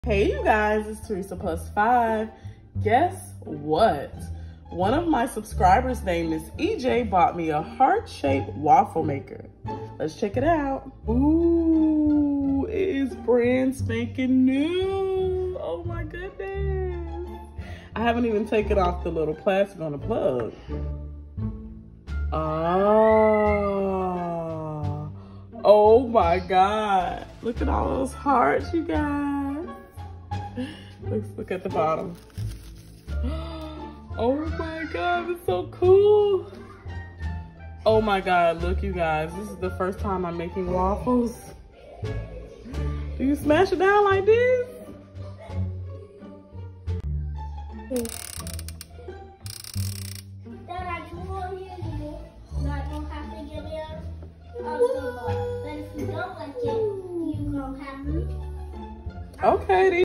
Hey you guys, it's Teresa plus 5. Guess what? One of my subscribers named Miss EJ bought me a heart-shaped waffle maker. Let's check it out. Ooh, it is brand spanking new. Oh my goodness. I haven't even taken off the little plastic on the plug. Oh my God. Look at all those hearts, you guys. Let's look at the bottom. Oh my God, it's so cool. Oh my God, look you guys. This is the first time I'm making waffles. Do you smash it down like this? Okay.